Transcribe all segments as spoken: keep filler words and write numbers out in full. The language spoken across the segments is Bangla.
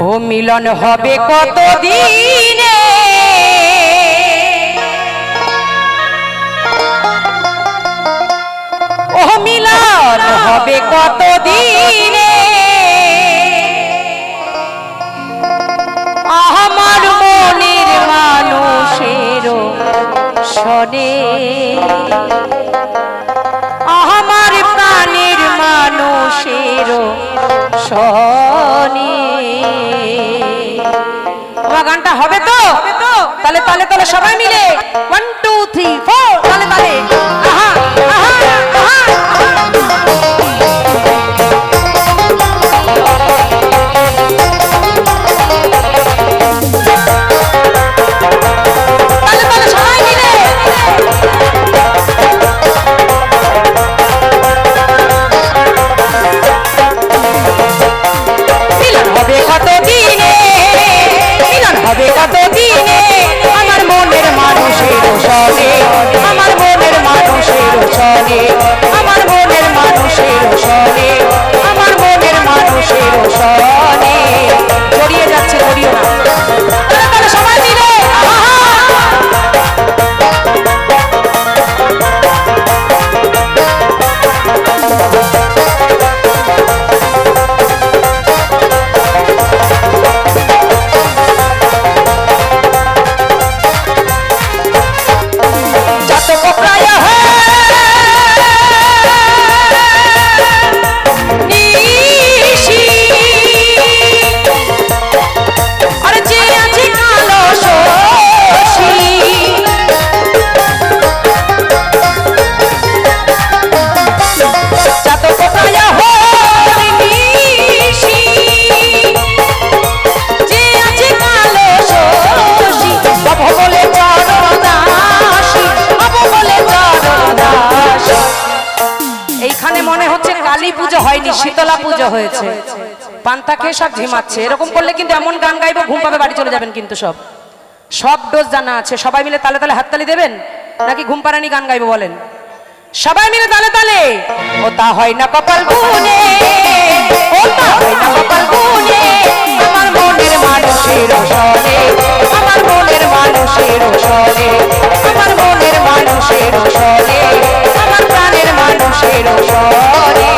ও মিলন হবে কত দিনে ও মিলন হবে কত দিনে আমার মনের মানুষের শোনে আমার প্রাণের মানুষের শোনে আমার গানটা হবে তো তালে তালে তালে সবাই মিলে ওয়ান টু থ্রি ফোর তালে তালে আহা আহা আহা আমার মনের মানুষের শোনে আমার মনের মানুষের শোনে আমার মনের মানুষের শোনে আমার মনের মানুষের শোনে জড়িয়ে যাচ্ছে জড়িয়ে না তাহলে সবাই মিলে শীতলা পুজো হয়েছে পান্তা খেয়ে সব ঝিমাচ্ছে এরকম করলে কিন্তু এমন গান গাইবো ঘুম পাবে বাড়ি চলে যাবেন কিন্তু সব সব ডোজ জানা আছে সবাই মিলে তালে তালে হাততালি দেবেন নাকি ঘুম পাড়ানি গান গাইবো বলেন সবাই মিলে তালে তালে ও তা হয় না কপাল গুনে ও তা হয় না কপাল গুনে আমার মনের মানুষের শোনে আমার মনের মানুষের শোনে আমার মনের মানুষের শোনে আমার প্রাণের মানুষের শোনে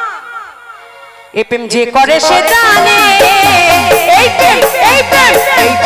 প্রেম যে করে সে জানে এই প্রেম এই প্রেম এই